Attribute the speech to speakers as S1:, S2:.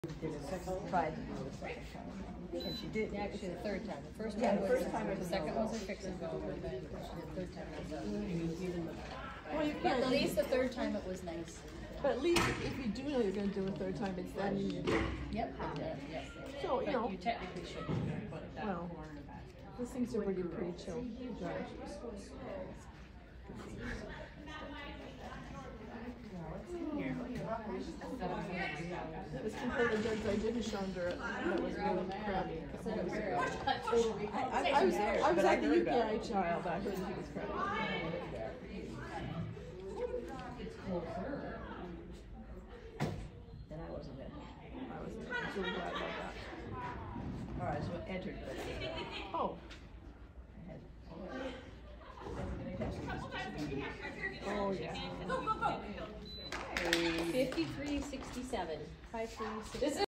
S1: Tried to do the second time, and she did.
S2: Actually, the third time. The first time,
S1: Yeah, the first time it
S2: the
S1: was
S2: second
S1: no
S2: was a
S1: go.
S2: fix and go, but then the third time it was
S3: Well, you
S2: But
S3: can't.
S2: at least the third time it was nice.
S3: But at least if you do know you're going to do a third time, it's then you do.
S2: Yep.
S3: So, you know,
S2: You technically should.
S3: well, these things are really pretty chill. Right. This compared to drugs I didn't show under it, that was really crabby.
S1: I was there,
S3: I was
S1: but I
S3: at the
S1: heard about
S3: UPI
S1: it.
S3: trial, but I heard he was crabby.
S1: And I wasn't there.
S3: I was really glad about that.
S1: All right, so I entered, but
S3: Oh,
S1: I had.
S3: oh yeah.
S2: 5367. 5367.